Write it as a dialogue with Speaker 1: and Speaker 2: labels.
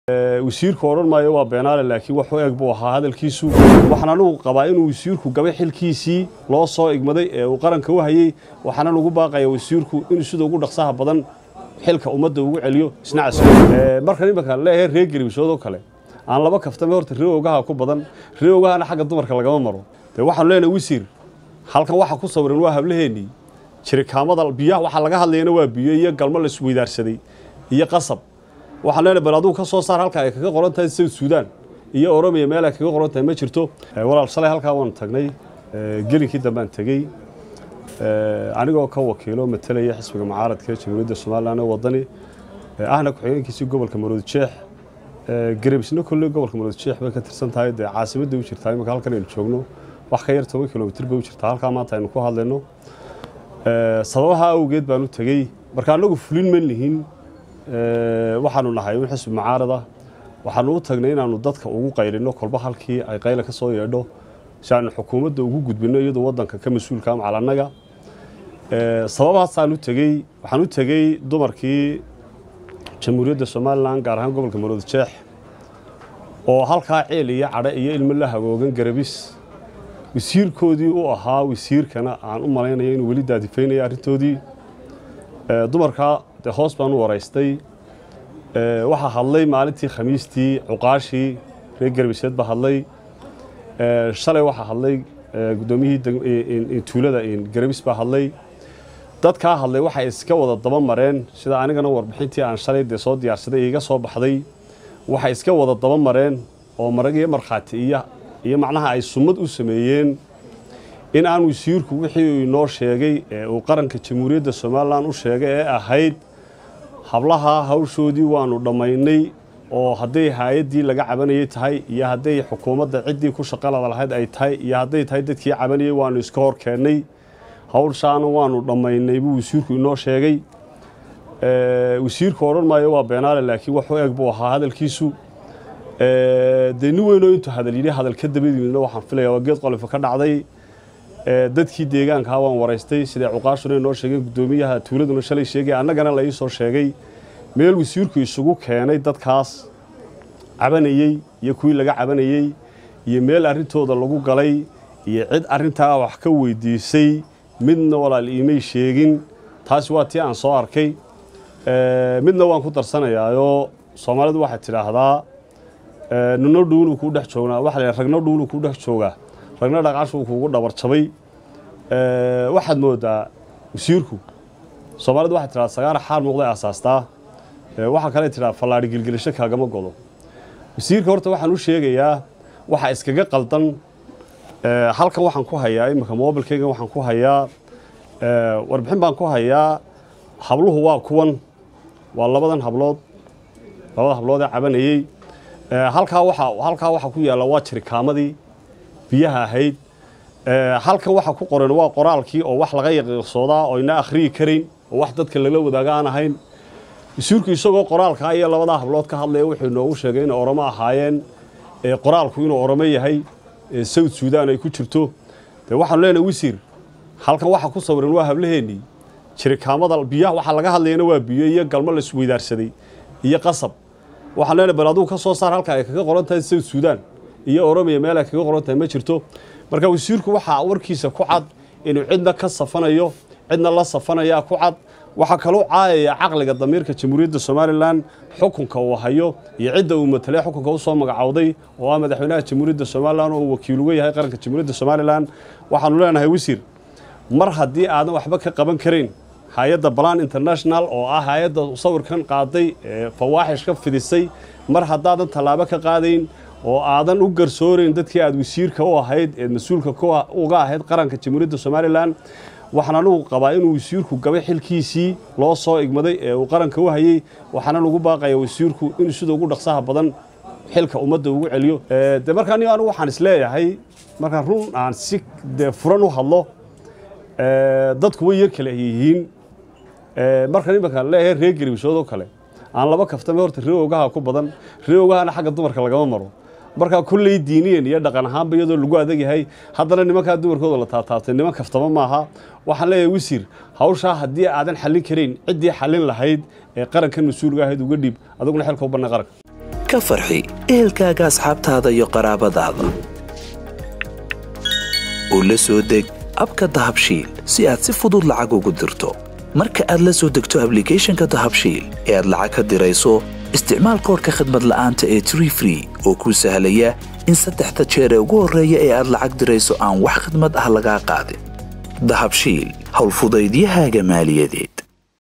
Speaker 1: wasiirku oran maayo waa beenaale laakiin wax eeg buu ahaa hadalkiisu waxaan anigu qabaa inuu wasiirku gabay xilkiisii loo soo igmaday ee uu qaranka u hayay waxaan lagu baaqayaa wasiirku inuu sidoo ugu dhaqsaha badan xilka ummadda ugu celiyo isnaacas markan imika leeyahay reer Galbeed kale aan laba kaftame horta reeogaha ku badan reeogahana xagga dumarka lagama maro waxaan leenahay wasiir halkan waxa ku sawiran waa hablaheeni jirkaamada biyaha waxa laga hadlayna waa biyo iyo galmo la isweydaarsaday iyo qasab waxaan leenahay bal aduu ka soo saar halka ay kaga qoran tahay South Sudan iyo Oromia meel ay kaga qoran tahay ma jirto walaal shalay halka waan tagnay gelinkii dambaan tagay anigoo ka wakiilo matalaya xisbiga mucaaradka Jamhuuriyadda Soomaaliland wadani ahna ku xigeenkiisa gobolka Maroodi Sheekh Galbeedna kulli gobolka Maroodi Sheekh bay ka tirsan tahay caasimadda u jirtay marka halkan aynu joogno wax ka yar 10 kiiloomitir bay u jirtaa halka maanta aynu ku hadlayno sababaha awgeed baan u tagay marka anagu fulin ma lihin waxaanu nahay in xisbi mucaarada waxaanu u tagnay inaanu dadka ugu qaylino kolba halkii ay qayl ka soo yeedho shan xukuumadda ugu gudbino iyadoo wadanka ka mas'uulka ah calanaga sababahaas aan u tagay dumarkii Jamhuuriyadda Soomaaliland gaar ahaan gobolka Maroodi Sheekh oo halka ceel iyo cadhe iyo ilmo la hagoogan garabis wasiirkoodii u ahaa wasiirkana aan u maleynayo inuu wali daadifeynay arintoodii dumarka hoos baan u wareystay waxa hadlay maalintii Khamiistii cuqaashi reer Galbeed ba hadlay shalay waxa hadlay gudoomiyihii tuulada Galbeed ba hadlay dadka hadlay waxa iska wada daba mareen sida anigana warbixintii aan shalay soo diyaarsaday iga soo baxday waxa iska wada daba mareen oo marag iyo marxaati iyo macnaha ay sumad u sameeyeen in aan wasiirku wixii inoo sheegay oo qaranka Jamhuuriyadda Soomaaliland u sheegay ee ahayd hablaha hawshoodii waanu dhamaynay oo haday hay'adii laga cabanayay tahay iyo haday xukuumadda cidii ku shaqada lahayd ay tahay iyo haday tahay dadkii cabanayay waanu iska hor keenay hawshaana waanu dhamaynay buu wasiirku inoo sheegay wasiirku oran maayo waa beenaale laakiin wax eeg buu ahaa hadalkiisu deeni weyno inta hadal ka dabadiyna waxaan filayaa waa geed qolofo ka dhacday dadkii deegaanka waan wareystay sida cuqaashuna inoo sheegay gudoomiyaha tuuladuna shalay sheegay annagana la ii soo sheegay meel wasiirku isugu keenay dadkaas cabanayay iyo kuwii laga cabanayay iyo meel arintooda lagu galay iyo cid arintaa wax ka weydiisay midna walaal iimay sheegin taas waa tii aan soo arkay midna waan ku darsanayaayo Soomaalidu waxa tiraahdaa nino dhuunu ku dhex joognaa waxa la ragno dhuunu ku dhex jooga ragna dhaqaashu kuugu dhabar jabay waxaad moodaa wasiirku Soomaalidu waxa tiraahdaa sagaar xaal muuqday asaastaa waxa kale tiraahdaa falaadhi gilgilisho kaagama godo wasiirka horta waxaan u sheegayaa waxa iskaga qaldan halkan waxaan ku hayaa imika mobilkayga waxaan ku hayaa warbixin baan ku hayaa habluhu waa kuwan waa labada hablood ee cabanayay halka waxa ku yaala waa jirkaamadii biyaha ahayd halka waxa ku qoran waa qoraalkii oo wax laga yaqeeqsooda oo ina akhriyi karin oo wax dadka laga wadaaga aan ahayn wasiirku isagoo qoraalka iyo labada hablood ka hadlay wuxuu noogu sheegay in Oromo ahaayeen qoraalku inuu Oromo yahay South Sudan ay ku jirto waxaan leenahay wasiir halkan waxa ku sawiran waa hablaheeni jirkaamada biyaha waxa laga hadlayna waa biyo iyo galmo la isweydaarsaday iyo qasab waxaan leenahay bal aduu ka soo saar halka ay kaga qoran tahay South Sudan iyo Oromia meel ay kaga qoran tahay ma jirto marka wasiirku waxa warkiisa ku cad inuu cidna ka safanayo cidna la safanaya ku cad waxa kale oo caayaya aqliga damiirka Jamhuuriyadda Soomaaliland xukunka uu hayo iyo cidda uu matalay xukunka uu soo magacawday oo ah madaxweynaha Jamhuuriyadda Soomaaliland oo wakiil uga yahay qaranka Jamhuuriyadda Soomaaliland waxaanu leenahay wasiir mar haddii aadan waxba ka qaban karin hay'adda Plan International oo ah hay'adda sawirkan qaaday fawaaxish ka fidisay mar haddaadan talaabo ka qaadayn oo aadan u garsooreyn dadkii aad wasiirka u ahayd ee mas'uulka uga ahayd qaranka Jamhuuriyadda Soomaaliland waxaan anigu qabaa inuu wasiirku gabay xilkiisii loo soo igmaday ee uu qaranka u hayay waxaan lagu baaqayaa wasiirku inuu sidoo ugu dhaqsaha badan xilka ummadda ugu celiyo markaan anigu waxaan isleeyahay markaan run aan si furan u hadlo dadku way yar kale yihiin markaan imika leeyahay reer Galbeed kale aan laba kaftame horta reeogaha ku badan reeogahana xagga dumarka lagama maro marka kulli diiniyan iyo dhaqan ahaan bayadoo lagu adag yahay haddana nimanka dumarkooda la taataabtay niman kaftama maaha waxaan leeyahay wasiir hawsha haddii aadan xallin karin cidii xallin lahayd ee qaranka mas'uulka ahayd uga dhib adaguna xilka u banaa qaranka
Speaker 2: ka farxi ehelkaaga asxaabtaada iyo qaraabadaada oo la soo deg abka dahabshiil si aad si fudud lacag ugu dirto marka aad la soo degto applicationka dahabshiil ee aad lacag ka dirayso isticmaal koodhka khidmad la'aanta ee Tree Free oo kuu sahlaya in 3 jeer ee ugu horreeya ee aad lacag dirayso aan wax khidmad ah laga qaadin dahabshiil hawl fudaydiyahaaga maaliyadeed